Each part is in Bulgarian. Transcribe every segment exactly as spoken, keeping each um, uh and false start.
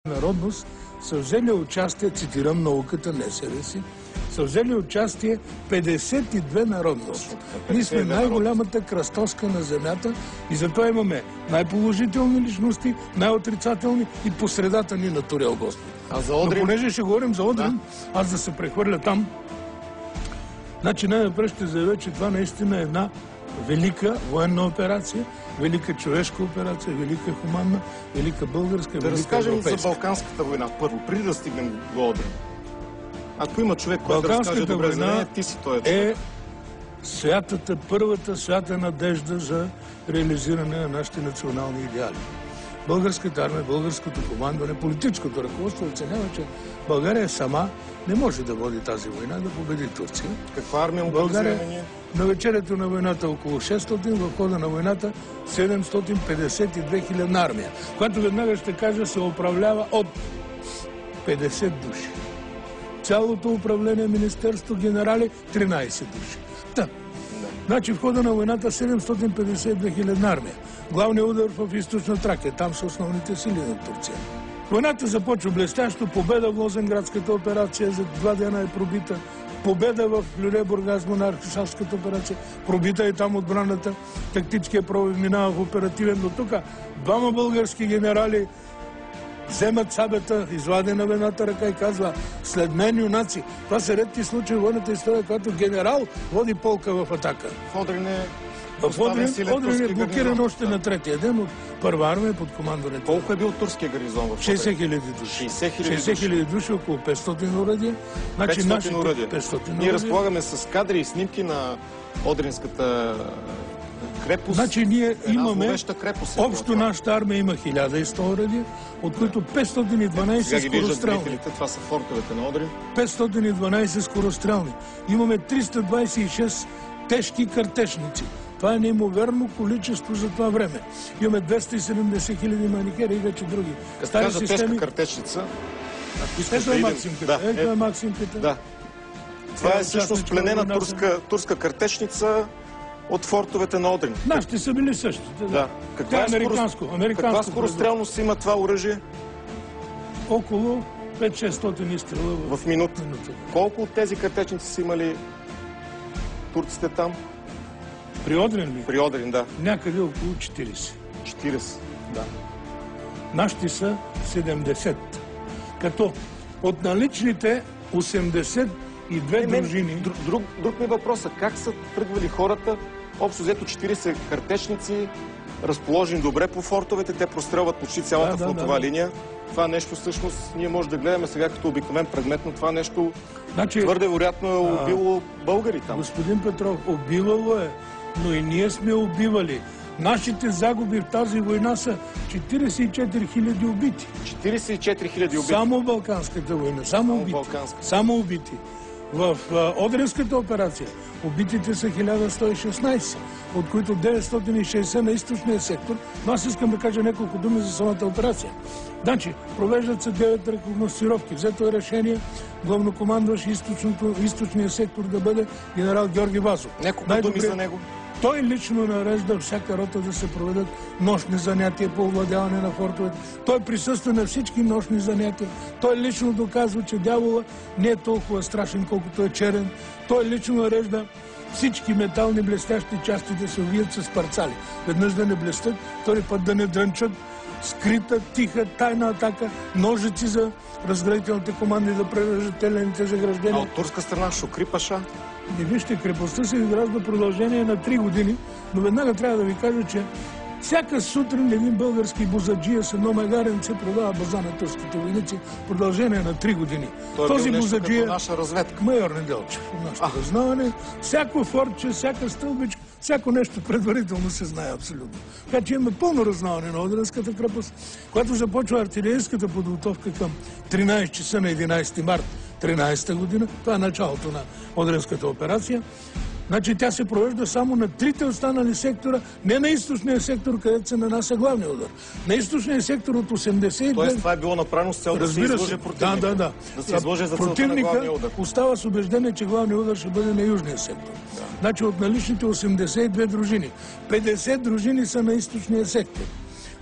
народност са взели участие, цитирам науката, не себе си, са взели участие петдесет и две народности. Ние сме най-голямата кръстоска на земята и затова имаме най-положителни личности, най-отрицателни и по средата ни натурил Господ. А за Одрин? Но понеже ще говорим за Одрин, да. Аз да се прехвърля там, значи най-напред ще заявя, че това наистина е една велика военна операция, велика човешка операция, велика хуманна, велика българска, да велика разкажем европейска. за Балканската война първо, преди да стигнем до Одрин. Ако има човек, който да разкаже добре за нея, ти си той. Е святата, първата свята надежда за реализиране на нашите национални идеали. Българската армия, българското командване, политическото ръководство оценява, че България сама не може да води тази война, да победи Турция. Каква армия България на вечерието на войната около шестстотин, в хода на войната седемстотин петдесет и две хилядна армия, която веднага ще кажа се управлява от петдесет души. Цялото управление, министерство, генерали, тринайсет души. Та. Значи в хода на войната седемстотин петдесет и две хилядна армия. Главният удар в източна Тракия. Там са основните сили на Турция. Войната започва блестящо. Победа в Лозенградската операция. За два дена е пробита. Победа в Люлебургас, Монархишавската операция. Пробита е там отбраната. Тактическия пробив минава в оперативен. До тук двама български генерали вземат сабята, извадена в едната ръка и казва: след мен юнаци. Това са редки случаи в военната история, когато генерал води полка в атака. В Одрин е В Одрин, Одрин е блокиран още да. на третия ден от първа армия под командването. Колко е бил турския гарнизон в Одрин? шейсет хиляди души. шейсет хиляди души, около петстотин уръдия. Значи петстотин уръдия. петстотин Ние разполагаме с кадри и снимки на Одринската крепост. Значи ние имаме, крепост, общо нашата армия има хиляда и сто уръдия, от които петстотин и дванайсет скорострелни. Това са фортовете на Одрин. петстотин и дванайсет скорострелни. Имаме триста двайсет и шест тежки картечници. Това е неимоверно количество за това време. Имаме двеста и седемдесет хиляди манихери и вече други. Като кажа тежка картечница, ако искаш ето да е идем... Максимката. Да, ето е Максимката. Да. Това е всъщност пленена турска, турска картечница от фортовете на Одрин. Нашите са били същите. Да. Да. Каква, е е американско, американско каква скорострелност има това оръжие? Около пет-шестстотин изстрела в, в минута. минута. Колко от тези картечници са имали турците там? При Одрин ли? При Одрин, да. Някъде около четирийсет. четирийсет? Да. Нашите са седемдесет. Като от наличните осемдесет и две не, дружини... Друг, друг, друг ми въпрос е как са тръгвали хората, общо взето четирийсет картечници, разположени добре по фортовете, те прострелват почти цялата да, фронтова да, да. линия. Това нещо всъщност ние може да гледаме сега като обикновен предмет, но това нещо значи, твърде вероятно е убило а, българи там. Господин Петров, убивало е, но и ние сме убивали. Нашите загуби в тази война са четирийсет и четири хиляди убити. четирийсет и четири хиляди убити? Само в Балканската война, само, само убити. Балканска. Само убити. В а, Одринската операция убитите са хиляда сто и шестнайсет, от които деветстотин и шейсет на източния сектор. Но аз искам да кажа няколко думи за самата операция. Значи, провеждат се девет рекогносцировки. Взето е решение главнокомандващ източния сектор да бъде генерал Георги Вазов. Няколко думи за него. Той лично нарежда всяка рота да се проведат нощни занятия по овладяване на фортовете. Той присъства на всички нощни занятия. Той лично доказва, че дявола не е толкова страшен, колкото е черен. Той лично нарежда всички метални блестящи части да се увият с парцали. Веднъж да не блестят, втори път да не дрънчат. Скрита, тиха, тайна атака, ножици за разградителните команди да прережат телените заграждения. А от турска страна Шукри Паша? Не вижте, крепостта се изгражда продължение на три години, но веднага трябва да ви кажа, че всяка сутрин един български бузаджия с едно магаренце продава база на турските войници в продължение на три години. Той Този е бил нещо бузаджия, като наша разведка. Майор Неделчев, от нашето раззнаване, всяко фортче, всяка стълбичка, всяко нещо предварително се знае абсолютно. Така че имаме пълно раззнаване на Одринската крепост, когато започва артилерийската подготовка към тринайсет часа на единайсети март тринайсета година. Това е началото на Одринската операция. Значи тя се провежда само на трите останали сектора, не на източния сектор, където се нанася главния удар. На източния сектор от осемдесет и две... Тоест това е било направено с цел да се излъже противника. Да, да, да. Да се излъже за целта на главния удар. Остава с убеждение, че главния удар ще бъде на южния сектор. Да. Значи от наличните осемдесет и две дружини, петдесет дружини са на източния сектор.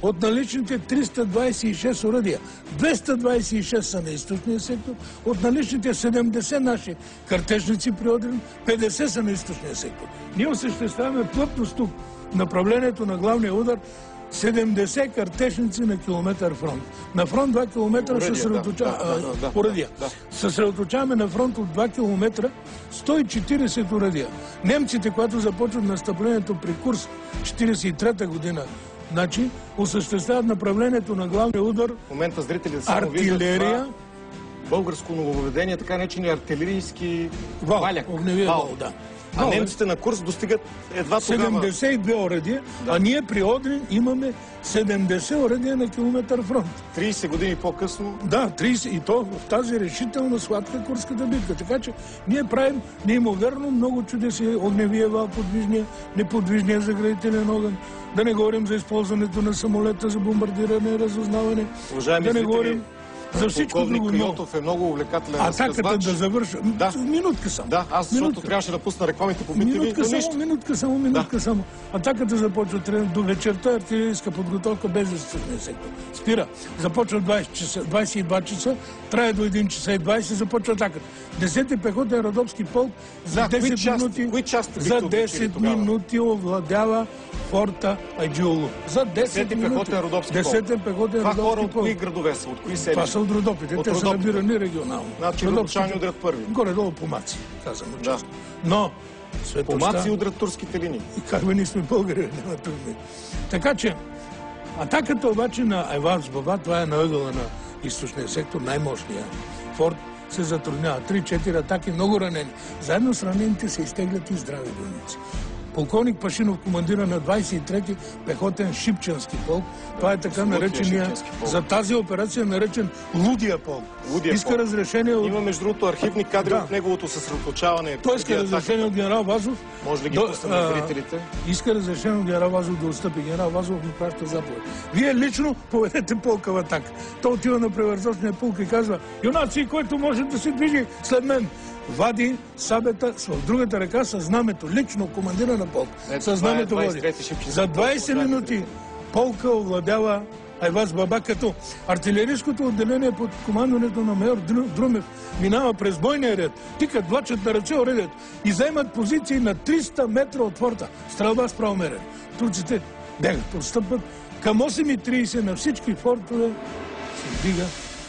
От наличните триста двадесет и шест оръдия, двеста двадесет и шест са на източния сектор, от наличните седемдесет наши картечници при Одрин, петдесет са на източния сектор. Ние осъществяваме плътност тук. Направлението на главния удар седемдесет картечници на километър фронт. На фронт два километра съсредоточаваме да, да, да, оръдия. Да. Съсредоточаваме на фронт от два километра сто и четиридесет оръдия. Немците, когато започват настъплението при Курск четиридесет и трета година, значи осъществяват направлението на главния удар в момента зрителите само артилерия, българско нововведение, така наречени артилерийски вал, валяк. огневия вал, да. А немците на Курск достигат едва тогава... седемдесет и две оръдия, да. А ние при Одрин имаме седемдесет оръдия на километър фронт. тридесет години по-късно... Да, тридесет, и то в тази решителна сладка Курската битка. Така че ние правим неимоверно много чудеси. Огневия вал, подвижния, неподвижния заградителен огън. Да не говорим за използването на самолета за бомбардиране и разузнаване. Уважаеми да не зрители, говорим за всичко друго. Йотов е много увлекателен атаката разказвач. да завърша. Да. Минутка само. Да, аз защото минутка. трябваше да пусна рекламите по битви. Минутка само, минутка само, минутка да. само. Атаката започва до вечерта, артилерийска подготовка без източния сектор. Спира. Започва двадесет и два часа, трае до един часа и двадесет, започва атаката. десети пехотен Родопски полк за да, десет части, минути, за десет минути овладява форта Айджиоло. За десет минути. десети пехотен Това хора Родопски от полк. кои градове са? От кои селища? Това са от Родопите. От Те Родопите. са набирани регионално. Значи родопчани удрят първи. Горе-долу помаци, казвам Да. честно. Но светостта... Помаци удрят турските линии. И как бе, ние сме българи, няма трудни. Така че, атаката обаче на Айваз Баба, това е на ъгъла на източния сектор, най-мощния форт, се затруднява. Три-четири атаки, много ранени. Заедно с ранените се изтеглят и здрави войници. Полковник Пашинов, командира на двадесет и трети пехотен Шипченски полк. Това е така наречения, за тази операция наречен Лудия полк. Лудия Иска полк. разрешение от... Има между другото архивни кадри да. от неговото съсредоточаване. Той иска разрешение от генерал Вазов. Може да ги до, пуснем на зрителите. Иска разрешение от генерал Вазов да отстъпи. Генерал Вазов му праща заповед. Вие лично поведете полка в атака. Той отива на превързочния полк и казва: юнаци, който може да се движи след мен. Вади сабета в другата ръка със знамето. Лично командира на полк. Със знамето води. За двадесет минути полка овладява Айваз Баба, като артилерийското отделение под командването на майор Друмев минава през бойния ред, тикат, влачат на ръце оръдието и заемат позиции на триста метра от форта. Стрелба с правомерен. Турците бягат, отстъпват. Към осем и тридесет на всички фортове се вдига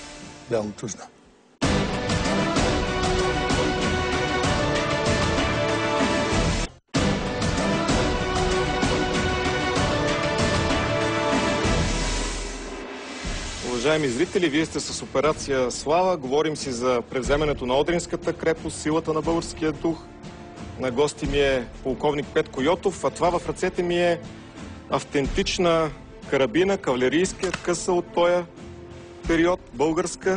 бялото знаме. Уважаеми зрители, вие сте с операция Слава. Говорим си за превземането на Одринската крепост, силата на българския дух. На гости ми е полковник Петко Йотов, а това в ръцете ми е автентична карабина, кавалерийска, къса от този период, българска.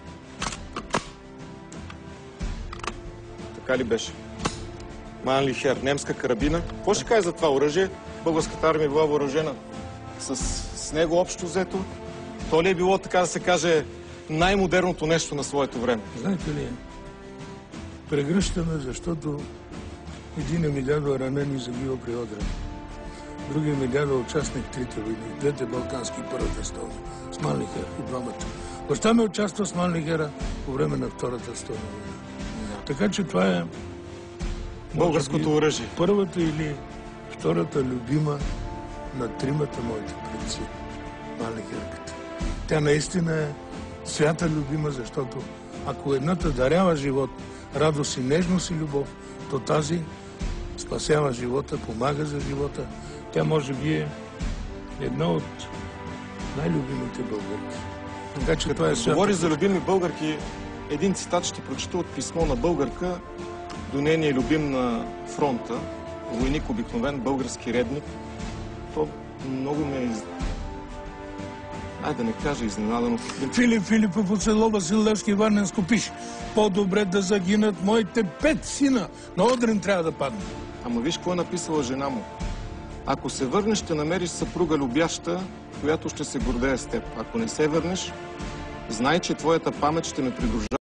Така ли беше? Манлихер, немска карабина. Какво ще кажа за това оръжие? Българската армия била въоръжена с, с него общо взето. То ли е било, така да се каже, най-модерното нещо на своето време? Знаете ли, прегръщаме, защото един ми дядо ранен и загива при Одрин. Другия ми дядо участник в трите войни, двете балкански, първата столна, с Манлихер и двамата. Баща ми участва с Манлихера по време на втората столна война. Така че това е българското оръжие. Първата или втората любима на тримата моите предци, Манлихерката. Тя наистина е свята любима, защото ако едната дарява живот, радост и нежност и любов, то тази спасява живота, помага за живота. Тя може би е една от най-любимите българки. Така че това е свята. Говори за любими българки. Един цитат ще прочета от писмо на българка до нейния любим на фронта, войник обикновен, български редник. То много ме е... Ай да не кажа изненадано. Филип Филипов от село Васил Левски, Варненско пише: по-добре да загинат моите пет сина. На Одрин трябва да падне. Ама виж какво е написала жена му. Ако се върнеш, ще намериш съпруга любяща, която ще се гордее с теб. Ако не се върнеш, знай, че твоята памет ще ме придружава